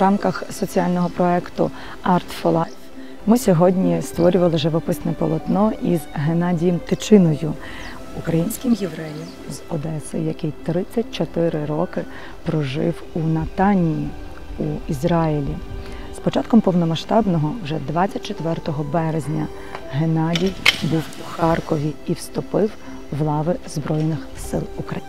рамках соціального проєкту Art for Life ми сьогодні створювали живописне полотно із Геннадієм Тичиною, українським євреєм з Одеси, який 34 роки прожив у Натанії, у Ізраїлі. З початком повномасштабного, вже 24 березня, Геннадій був у Харкові і вступив в лави Збройних сил України.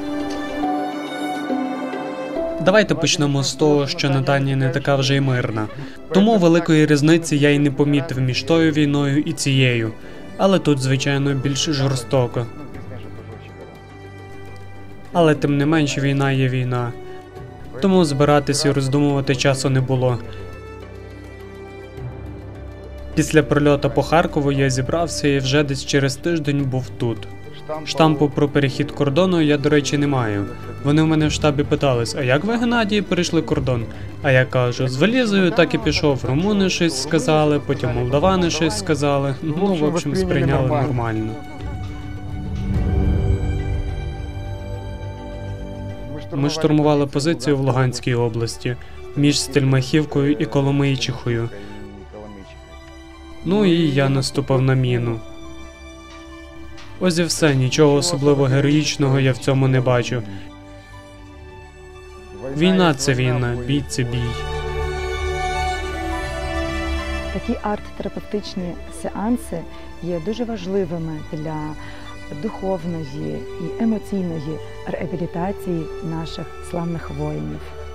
Давайте почнемо з того, що Натанія не така вже й мирна. Тому великої різниці я й не помітив між тою війною і цією. Але тут, звичайно, більш жорстоко. Але тим не менш війна є війна. Тому збиратися і роздумувати часу не було. Після прильоту по Харкову я зібрався і вже десь через тиждень був тут. Штампу про перехід кордону я, до речі, не маю. Вони в мене в штабі питались, а як ви, Геннадій, перейшли кордон? А я кажу, з валізою так і пішов. Румуни щось сказали, потім молдавани щось сказали. Ну, в общем, сприйняли нормально. Ми штурмували позицію в Луганській області, між Стельмахівкою і Коломийчихою. Ну і я наступав на міну. Ось і все, нічого особливо героїчного я в цьому не бачу. Війна – це війна, бій – це бій. Такі арт-терапевтичні сеанси є дуже важливими для духовної і емоційної реабілітації наших славних воїнів.